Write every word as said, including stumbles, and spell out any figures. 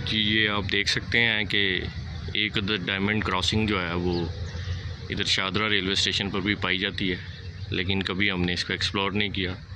जी ये आप देख सकते हैं कि एक डायमंड क्रॉसिंग जो है वो इधर शादरा रेलवे स्टेशन पर भी पाई जाती है, लेकिन कभी हमने इसको एक्सप्लोर नहीं किया।